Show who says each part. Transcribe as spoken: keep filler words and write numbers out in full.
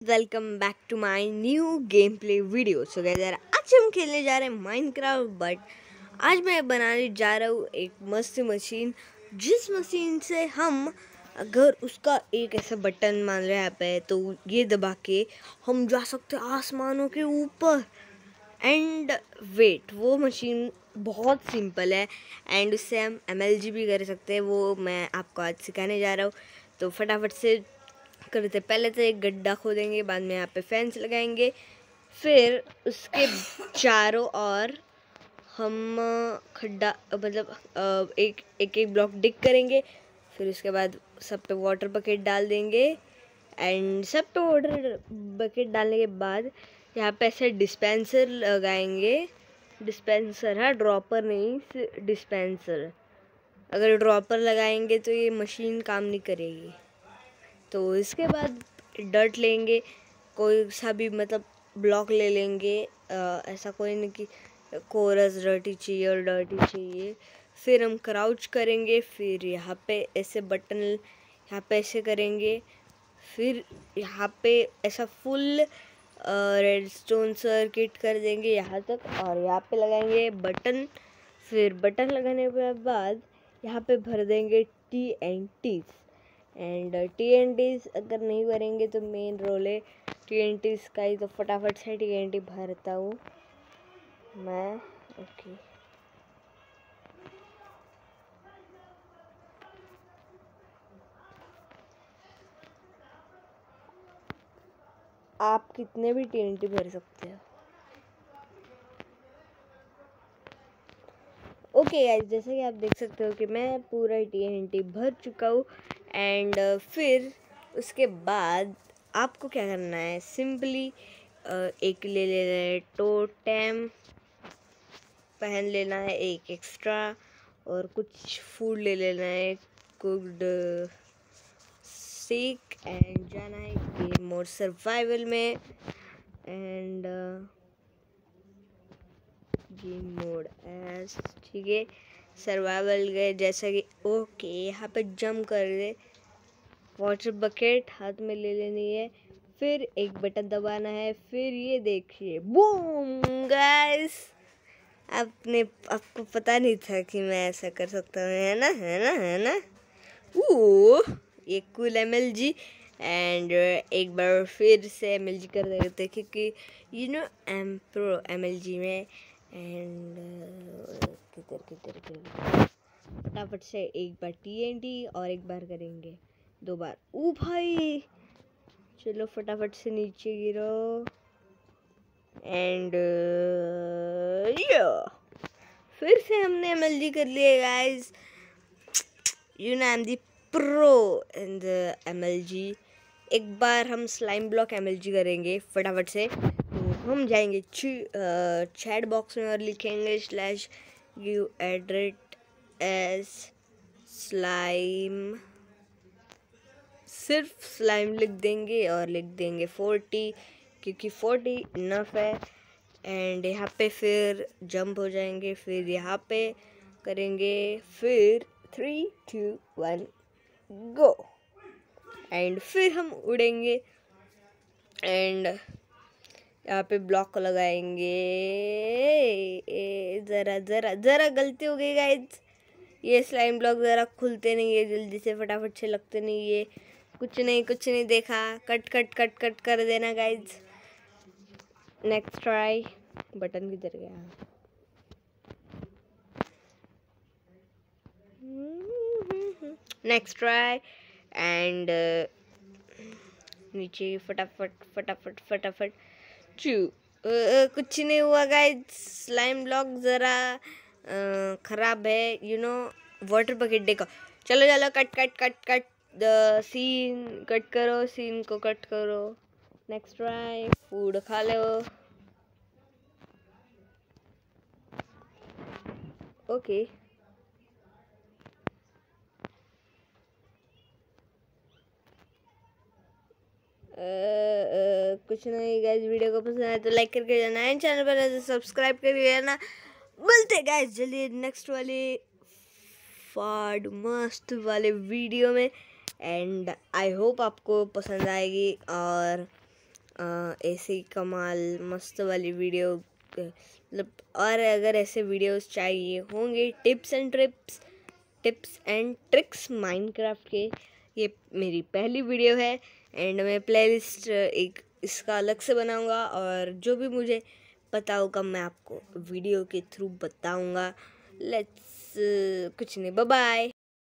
Speaker 1: Welcome back to my new game play video. So guys यार, आज हम खेलने जा रहे हैं माइनक्राफ्ट। बट आज मैं बनाने जा रहा हूँ एक मस्त मशीन, जिस मशीन से हम अगर उसका एक ऐसा बटन मान रहे हैं यहाँ पे, तो ये दबा के हम जा सकते हैं आसमानों के ऊपर। एंड वेट, वो मशीन बहुत सिंपल है एंड उससे हम एम एल जी भी कर सकते हैं। वो मैं आपको आज सिखाने जा रहा हूँ, तो फटाफट से करते। पहले तो एक गड्ढा खोदेंगे, बाद में यहाँ पे फेंस लगाएंगे, फिर उसके चारों ओर हम खड्डा मतलब एक एक एक ब्लॉक डिग करेंगे। फिर उसके बाद सब पे वाटर बकेट डाल देंगे एंड सब पे वाटर बकेट डालने के बाद यहाँ पे ऐसे डिस्पेंसर लगाएंगे। डिस्पेंसर है, ड्रॉपर नहीं, डिस्पेंसर। अगर ड्रॉपर लगाएंगे तो ये मशीन काम नहीं करेगी। तो इसके बाद डर्ट लेंगे, कोई सा भी मतलब ब्लॉक ले लेंगे। आ, ऐसा कोई नहीं कि कोरस डर्टी चाहिए और डर्टी चाहिए। फिर हम क्राउच करेंगे, फिर यहाँ पे ऐसे बटन यहाँ पे ऐसे करेंगे, फिर यहाँ पे ऐसा फुल रेडस्टोन सर्किट कर देंगे यहाँ तक, और यहाँ पे लगाएंगे बटन। फिर बटन लगाने के बाद यहाँ पे भर देंगे T N Ts. And T N Ts अगर नहीं भरेंगे तो मेन रोल है टी एन टीज का ही, तो फटाफट से टी एन टी भरता हूँ मैं। ओके, आप कितने भी टी एन टी भर सकते हो। ओके गाइस, जैसे कि आप देख सकते हो कि मैं पूरा टी एन टी भर चुका हूँ। एंड फिर उसके बाद आपको क्या करना है, सिंपली एक ले लेना है टोटेम, पहन लेना है एक एक्स्ट्रा, और कुछ फूड ले लेना है कुक्ड सीक, एंड जाना है गेम मोड सर्वाइवल में। एंड गेम मोड एस, ठीक है, सर्वाइवल गए जैसा कि। ओके, यहाँ पे जंप कर दे, वाटर बकेट हाथ में ले लेनी है, फिर एक बटन दबाना है, फिर ये देखिए बूम गाइस, आपने आपको पता नहीं था कि मैं ऐसा कर सकता हूँ, है ना है ना है ना वो ये cool M L G. And एक बार फिर से एम एल जी कर देते, क्योंकि you know M pro M L G में। एंड किधर किधर किधर फटाफट से एक बार टी एन टी और एक बार करेंगे दो बार। ओ भाई, चलो फटाफट से नीचे गिरो। एंड या फिर से हमने एम एल जी कर लिया guys. You know I am the pro in the M L G. एक बार हम slime block M L G करेंगे फटाफट से, तो हम जाएंगे चैट बॉक्स में और लिखेंगे स्लैश यू एड्रेट एस स्लाइम, सिर्फ स्लाइम लिख देंगे और लिख देंगे फोर्टी, क्योंकि फोर्टी इनफ है। एंड यहाँ पे फिर जंप हो जाएंगे, फिर यहाँ पे करेंगे, फिर three two one go, and फिर हम उड़ेंगे। एंड यहाँ पे ब्लॉक लगाएंगे। ज़रा ज़रा ज़रा गलती हो गई गाइस, ये स्लाइम ब्लॉक ज़रा खुलते नहीं है जल्दी से, फटाफट से लगते नहीं है। कुछ नहीं कुछ नहीं देखा, कट कट कट कट कर देना गाइस। नेक्स्ट ट्राई, बटन किधर गया। नेक्स्ट ट्राई, एंड नीचे फटाफट फटाफट फटाफट चू। कुछ नहीं हुआ गाइस, स्लाइम ब्लॉक ज़रा ख़राब है, यू नो वाटर बकेट देखो। चलो चलो cut cut cut cut the scene, cut करो सीन को, कट करो। नेक्स्ट ट्राई, फूड खा लो। Okay okay. Uh, uh, कुछ नहीं गाइस, वीडियो को पसंद आया तो लाइक करके जाना है, चैनल पर तो सब्सक्राइब करके जाना। मिलते गाइस जल्दी नेक्स्ट वाले फाड़ मस्त वाले वीडियो में। एंड आई होप आपको पसंद आएगी, और ऐसे ही कमाल मस्त वाली वीडियो, मतलब और अगर ऐसे वीडियोस चाहिए होंगे tips and trips tips and tricks Minecraft के, ये मेरी पहली वीडियो है एंड मैं प्लेलिस्ट एक इसका अलग से बनाऊंगा और जो भी मुझे पता होगा मैं आपको वीडियो के थ्रू बताऊंगा। लेट्स कुछ नहीं, बाय बाय।